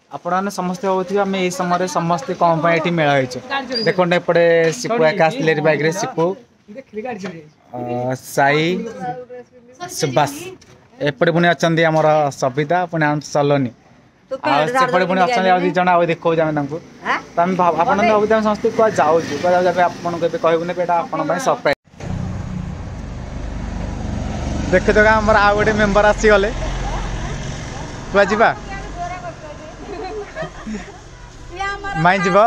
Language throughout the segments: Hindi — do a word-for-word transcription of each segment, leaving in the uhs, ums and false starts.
आपण समस्ते होथिबा आमे ए समय समस्ते कम पा एठी मेळा होइछ देखोंडे एपटे सिपु आकाश लेरी बाइक रे सिपु साई सुबास एपटे पुनी अचंदी हमर सविता पुनी हम चलनी आ सेपटे पुनी अचंदी आ दि जणा आ देखौ जामे तांको त हम आपण न अबि समस्ते को जाउ छु को जाबे आपण को कहबुने बेटा आपण पय सरप्राइज देख तो हमर आ गोटे मेंबर आसी गले को जिबा माई जीव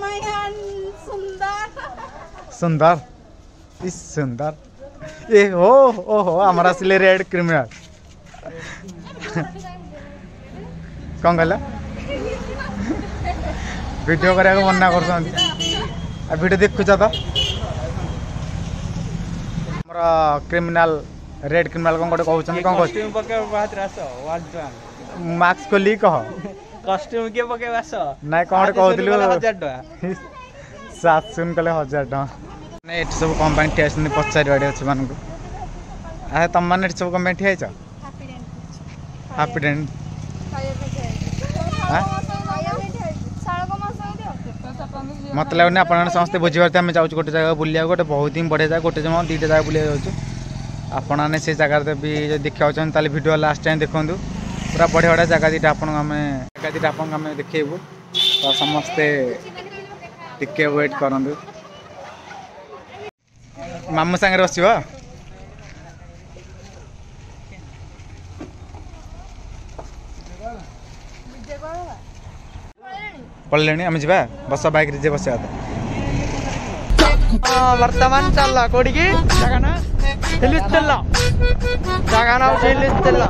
सुंदर इस सुंदर ए हो ओ हो हमारा सिले रेड क्रिमिनल कौन कहला वीडियो करा मना कर वीडियो देखु तो हमारा क्रिमिनल रेड क्रिमिनल कौन गोटे कहते मास्क खोली कह कस्ट्यूम के पके आस ना कौन कहलु हजार टका सात सुन कले हजार टका ने एट सब कंपनी ठेसन पचारि बाडी अछि मान को आ तम माने सब कंपनी ठेछ हैप्पी डेंट मतलब ने अपन समस्त बुझी पारते हम जाउ गोटे जगह बुलिया गोटे बहुत ही बढ़िया जगह गोटे जमा दीटा जगह बुलिया जाउ आपण ने से जगह भी देखा ताले वीडियो लास्ट टाइम देखंदु पूरा बढ़िया बढ़िया जगह दीटा आपण आमे जगह दीटा आपण आमे देखेबु तो समस्ते टिके वेट करंदु मामू संगे बसिबो पड़े आम जा बस बाइक रे बस वर्तमान चल कोड़ी की जगह ना हिलुस्तेल्ला जगह ना हिलुस्तेल्ला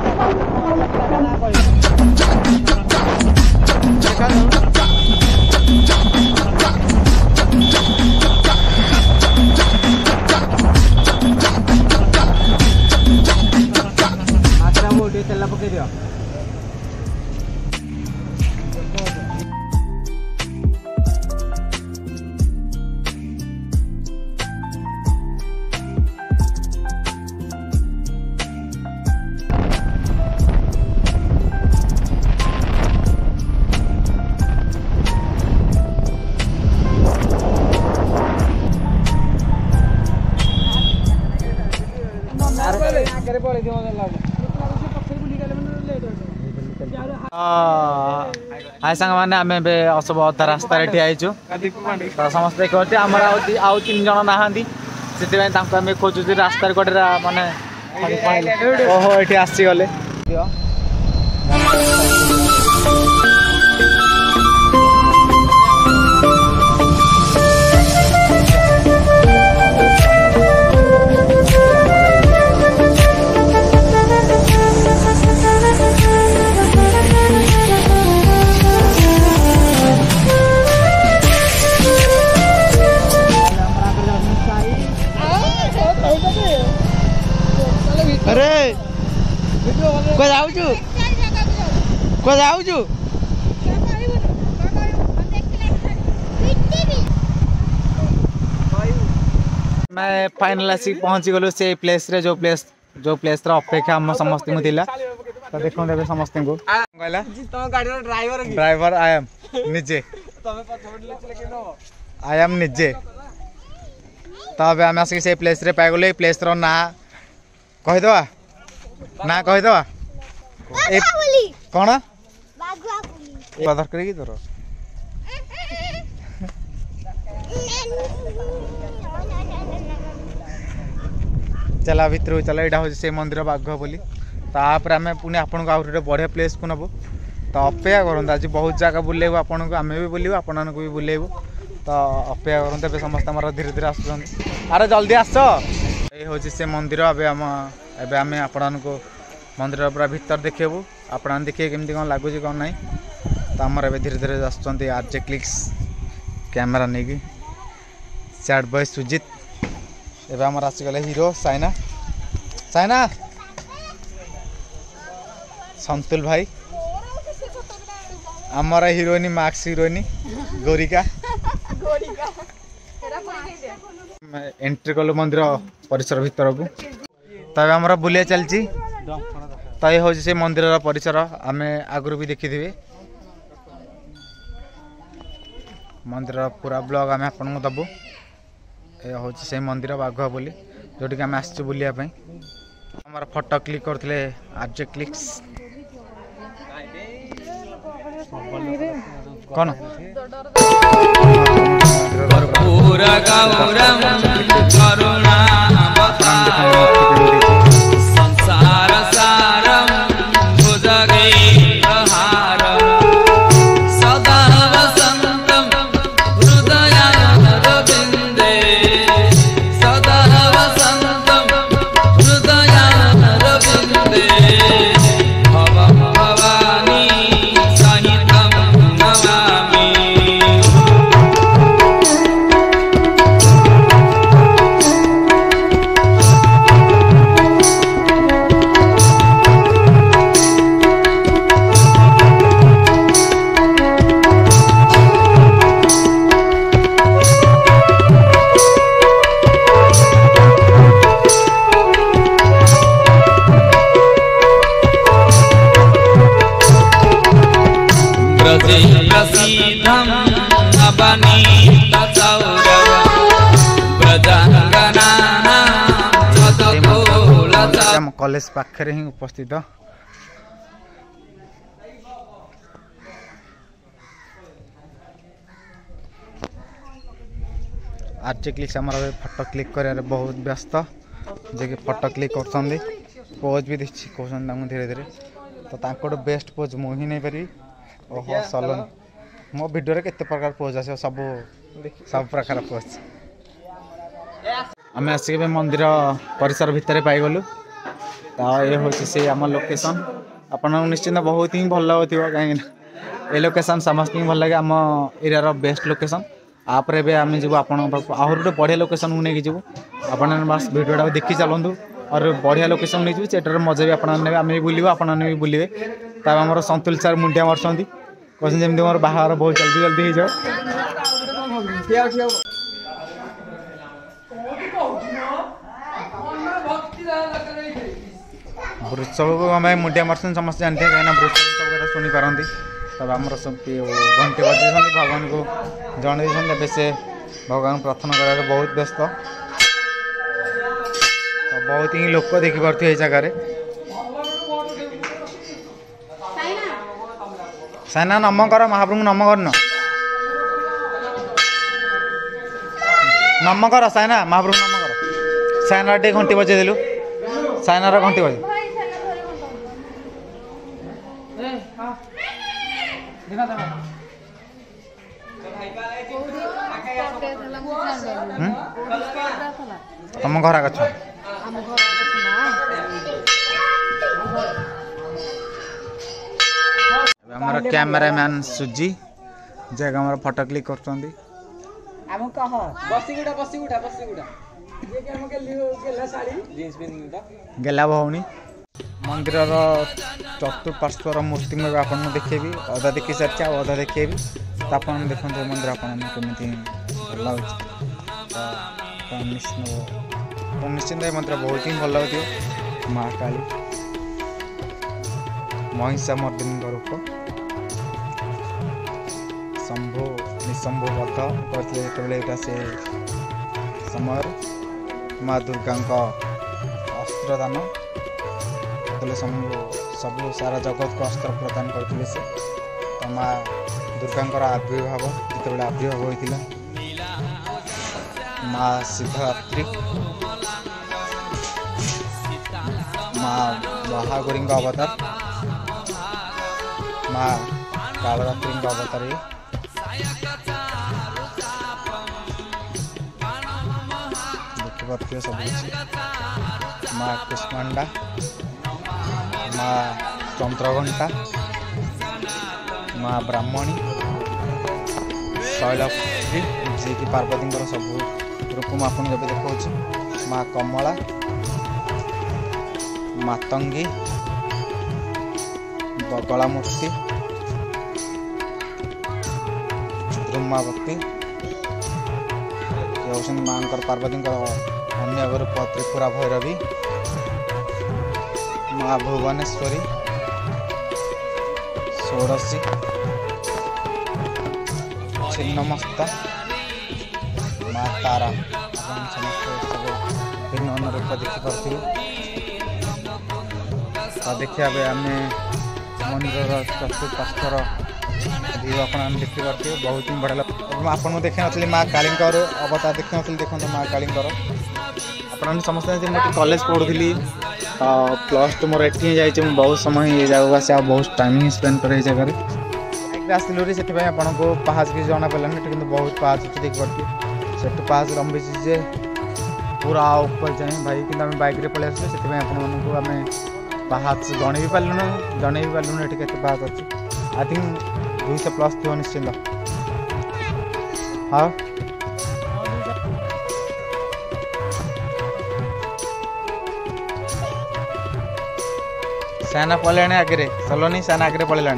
आत्रा मोटी तेल पकई दियो हाय सांग माने आमे बे सब अधा रास्ता रे ठियाइछु तो समस्त देखते आमर आउ तीन जन नाहांदी से आम खोजु रास्तार गोटे माने ओहो ये आसी गले अरे को जाउछु को जाउछु मैं फाइनल आसी पहुंची गलु से प्लेस रे जो प्लेस जो प्लेस रा अपेक्षा हम समस्त को दिला तो देखो देबे समस्त को कहला तुम गाड़ी रो ड्राइवर की ड्राइवर आई एम निजे तमे पछोड़ ले चले के नो आई एम निजे तबे हम आसी से प्लेस रे पाइ गले प्लेस रो ना कहि दवा ना कहि दवा कौन बादर करेगी तोर चला भितर चला यहाँ हूँ से मंदिर बाघ बोली तापर आम पुणी आपन को आउट बढ़िया प्लेस को नबू तो अपेक्षा करूँ आज बहुत जगह बुलेबू आपन को आम भी बुलेबू आपण भी बुलेबू तो अपेक्षा करूँ तेज समस्त आम धीरे धीरे आस अरे जल्दी आस ये हूँ से मंदिर एवं आम आपण को मंदिर पूरा भीतर देखेबू आपण देखिए केमती कौन लगुच कौन ना तो आमर ए धीरे धीरे आसुँच आरजे क्लिक्स कैमेरा नहीं कि सैड बॉय सुजित एवं आमर आसीगले हीरो साइना साइना संतुल भाई आमर हिरोइनी मार्क्स हिरोइनी गोरिका एंट्री कलु मंदिर परिसर भीतर को तब आमर बुलिया चलती तो ये हूँ से मंदिर परिसर आम आगुरी भी देखी थे मंदिर पूरा ब्लॉग आम आपको दबू। ये हूँ से मंदिर बाघुआ बोली जोटि आम आसचु बुलिया आमर फोटो क्लिक करते आरजे क्लिक्स कौन कॉलेज पाखरे ही उपस्थित आरजे क्लिक्स आम फोटो क्लिक कर बहुत व्यस्त जे कि फोटो क्लिक कर पोज भी देखी कहते धीरे धीरे तो तांकोड़ बेस्ट पोज मु ही नहीं पारि ओहो सलोन मो वीडियो केते प्रकार पोज आस सब सब प्रकार पोज आम आसिक मंदिर परिसर भितर पाईगलु तो ये हूँ से आम लोकेशन आपन निश्चिंत बहुत ही भल लगुव कहीं ये लोकेशन समस्त भल लगे आम एरिया बेस्ट लोकेशन आपरे भी आम जीव आप आहरी गोटे बढ़िया लोकेशन को लेकिन जीव आपन बस वीडियो देखी चलतु और बढ़िया लोकेशन नहीं जीव सेटार मजा भी आपने ने आम भी बुलू आप भी बुलवे तब आम संतुल सार मुंडिया मार्चंती कहते जमी मोर बाहर बहुत जल्दी जल्दी हो वृषभ को आम मुंडिया मार्सन समस्त जानते हैं कहीं वृषभ सब कथा शुणी पारती तब आम सब घंटी बजे भगवान को जन दे से भगवान प्रार्थना कर बहुत व्यस्त तो बहुत ही लोक देखिपे जगार साइना नम कर महाप्रभु नम करन नम कर साइना महाप्रभु नम कर साइना टे घंटी बजे देलु साइनार घंटी बजे तुम घर आग हमारा कैमरामैन सुजी जगह हमारा फोटो क्लिक कर गेला भौणी मंदिर चतुर्पार्श्वर मूर्ति में आप देखेबी अधा देखी सारी अधा देखेबी तो आप देखते मंदिर आपमि भल लगे तो निश्चिंत मंदिर बहुत ही भल लगे महाकाली महिषा मर्दिनी रूप शंभु निशंभु बध करते से समय माँ दुर्गा अस्त्रदान सब सारा जगत को अस्त्र प्रदान करते से तो माँ दुर्गा आविर्भाव जिते आविर्भाव होता माँ सिद्धरात्रि माँ महागौरी अवतार माँ कालरात्रि अवतार देखिए सब माँ कुष्मांडा माँ चंद्रघंटा माँ ब्राह्मणी शैलपुत्री जी की पार्वती सब रूप में आपको जब देखा माँ कमला मातंगी बगला मूर्ति द्रुमावती माँ पार्वती अन्य रूप त्रिपुरा भैरवी माँ भुवनेश्वरी षोड़शी छिन्नमस्ता माँ तारा समस्त सब भिन्न भिन्न रूप देखिपे। तो देखिए आम मंदिर चतुर्पार्श्वर व्यू आप देखिपे बहुत ही बढ़िया लगे। आपको देखी नी माँ काली अवतार देखी नी देखते माँ काली आप समस्त मुझे कॉलेज पढ़ुली प्लस टू मोर एटी जाइए बहुत समय ये जगह आस बहुत टाइम स्पेंड कर जगह आसलू से आपको पाहाच भी जना पालानी कि बहुत पाहाच अच्छे देखिए से पाहाच लंबी जे पूरा ऊपर जाए भाई कि आम बैक पलि आसलु से आम पाहाच जन भी पार्लुन जन भी पार्लुन ये के पाहाच अच्छी आई थिंक दुई सौ प्लस थी निश्चिंत। हाँ सैना पड़े आगे चलोनी सैना आगे पड़े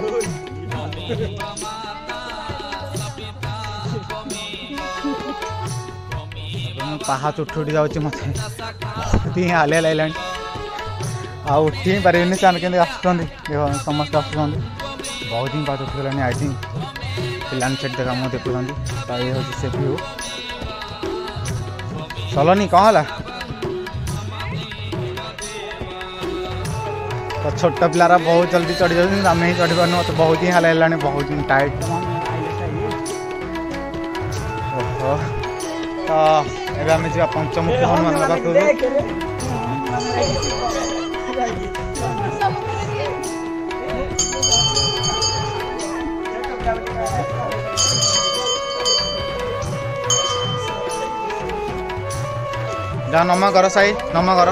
पाहाच उठी उठी जाऊँ मत हालिया लगे आ उठी पारे ସେମାନେ କେମିତି ଆସୁଛନ୍ତି ଦେଖ ସମସ୍ତେ ଆସୁଛନ୍ତି बहुत ही पाहाच उठिगलानी आई थिंक पिलानी सेट देखा मुझे देखुंत तो ये हूँ से व्यू चलनी कौन है तो छोट पिलारा बहुत जल्दी चढ़ी जाऊँ आम ही चढ़ी पार्न मत बहुत ही हाल है बहुत ही टाइट। ओहो तो ये आम जा पंचमुखी हनुमान पाखु जा नम कर साई नम कर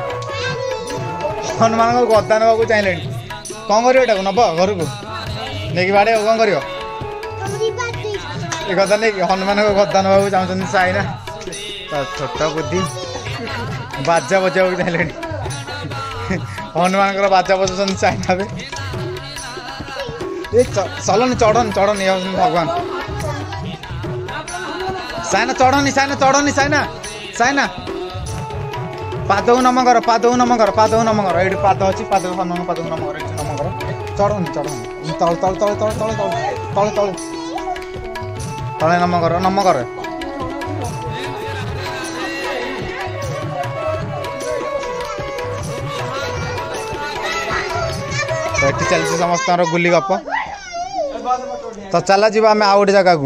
हनुमान को गदा ना चाहिए कौन कर नब घर को नहीं बाड़े कौन कर गदा नहीं हनुमान को गदा ना चाहते साई ना तो छोट बुद्धि बाजा बजा चाहिए हनुमान बाजा बजा साई ना चलनी चढ़नी चढ़नी भगवान साइना चढ़नी साइना चढ़नी साइना साइना पादौ नम कर पादौ नम कर पादौ नम कर ये पाद अच्छी पाद हनुमान पाद नम कर नम कर चढ़नी चढ़नी तल तल तल तल तल तल तल तल तले नम कर नम कर तो ये चलती समस्त गुली गप तो चला जी आम आउ गोटे जगह को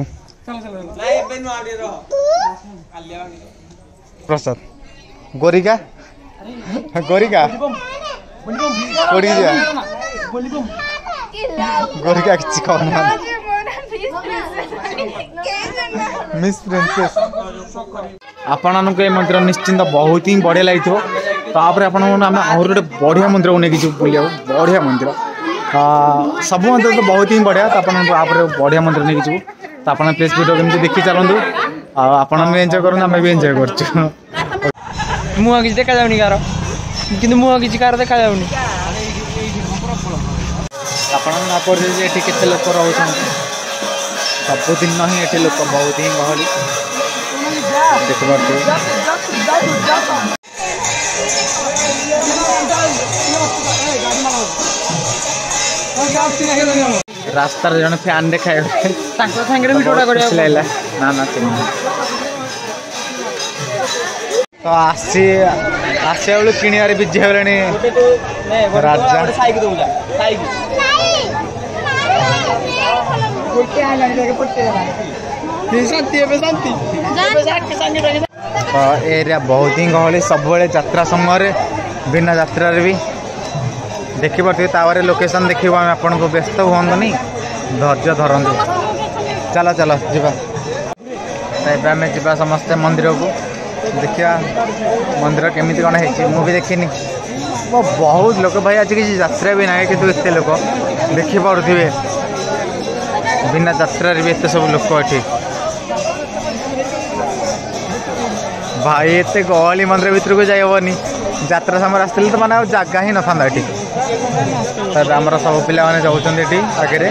प्रसाद गोरिका गोरिका कोड़ी जा गोरिका किसी कहना मिस प्रिंसेस आपण ये मंदिर निश्चिंत बहुत ही बढ़िया लगी तापर आप आम आहुरी गोटे बढ़िया मंदिर को लेकिन बुलिया बढ़िया मंदिर सब मंदिर तो बहुत ही बढ़िया तो आप बढ़िया मंदिर नहीं जीव तो आप प्लीज वीडियो केमती देखी चलूँ आप एंजॉय करूँ आम भी एंजॉय कर मुह किसी देखा जाऊनी कार कि मुह किसी कार देखा जाऊनी केते लोक रोच सबुदिन ही ये लोक बहुत ही गहली देखिए रास्तार जन फैन देखा ना ना तो आसी आसा बेलू किणवे बिजी हो राजा तो एरिया बहुत ही गहली सब यात्रा समय बिना यात्रा भी देखी पारे लोकेशन देखो आपन को व्यस्त हूँ धैर्य धरतु चलो चलो जा आम जा समस्ते मंदिर को देखिया मंदिर केमी कौन है मुझे देखनी बहुत लोग भाई आज किसी यात्रा भी ना कि एत लोक देखिपे बिना यात्रा भी एत सब लोक ये भाई एत गहली मंदिर भर को जाइबनी यात्रा समय आसते तो मैंने जगह ही न था ये तब आम सब पिला जाऊँगी आगे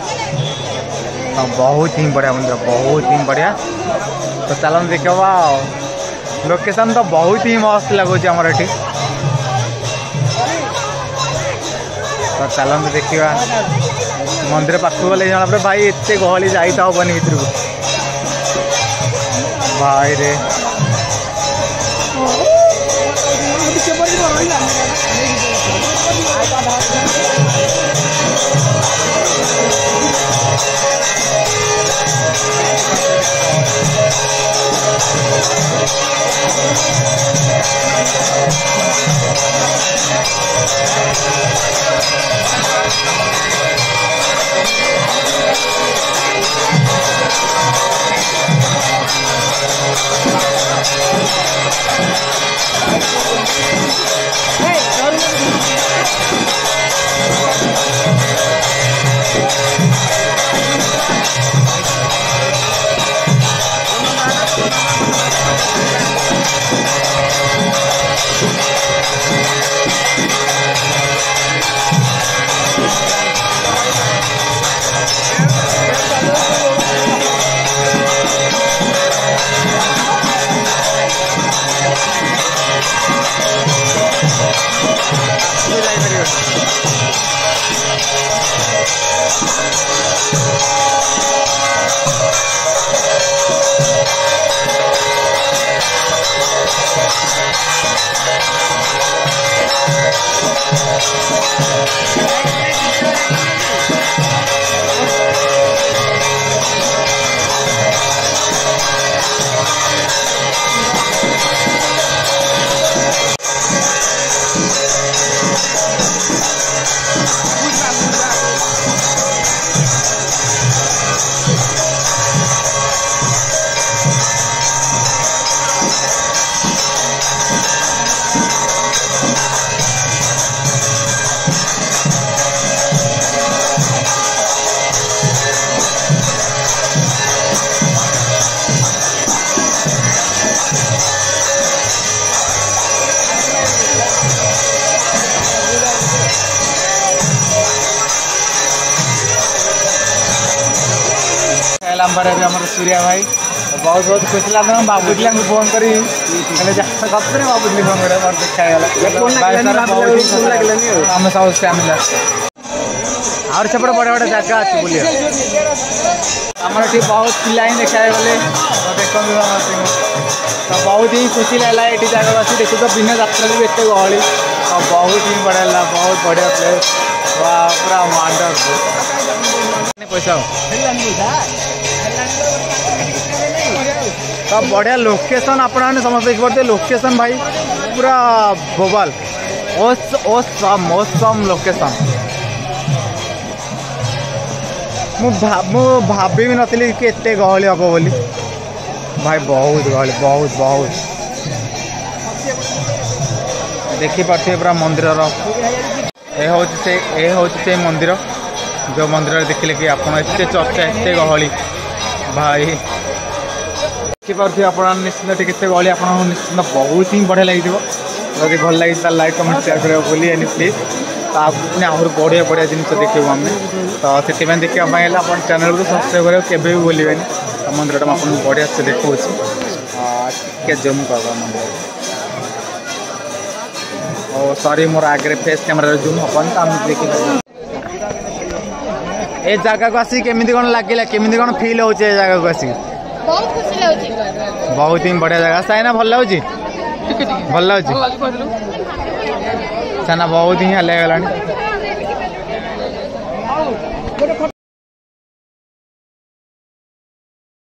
बहुत ही बढ़िया मंदिर बहुत ही बढ़िया तो चलन देखा लोकेशन तो बहुत ही मस्त लगुच आमर ये तो चलते देखा मंदिर पाखु गले जना पे भाई एते गहली जाई तो हबनी भितर को भाई रे हमारे सूर्या भाई बहुत बहुत खुशी लगा बाबूजी को फोन करी सतरे बाबूजी फोन कर देखा आम सब फैमिली और सेपटे बड़े बड़े जगह अच्छी बुले आम ये बहुत पिला ही देखा गले देखते तो बहुत ही खुशी लगा ये जगह अच्छी देखो तो बिना यात्रा भी एत गहली और बहुत ही बढ़िया लगा बहुत बढ़िया प्लेस पूरा वंडरफुल पैसा तो बढ़िया लोकेशन आपने समस्त देखिए लोकेशन भाई पूरा बोबाल ओसम ओसम लोकेशन मु भाभी भी नथी कि एते गहली हम बोली भाई बहुत गहली बहुत बहुत देखी पार्थे पूरा मंदिर ए हूँ से मंदिर जो मंदिर देखिले कि आप चर्चा एते गहली भाई देखिए आप निश्चिंत कितने गहली आप निश्चिंत बहुत ही बढ़िया लगी जदि भल लगी लाइक कमेंट शेयर करा बोली प्लीज तो आपने आहरी बढ़िया बढ़िया जिन देखू आम तो से देखा आप चैनल को सब्सक्राइब करा के भी भूलें मंदिर टा आपको बढ़िया से देखा टे जूम कर मंदिर और सॉरी मोर आगे फेस कैमेरा जूम हबन तो आम देखिए ए जगह को आसी केमी कौन लगे केमी कौन फिल हो जगह को आसी बहुत खुशी लाउची बहुत ही बढ़िया जगह साइना भल लाउची भल लाउची साना बहुत ही हल्ला गलानी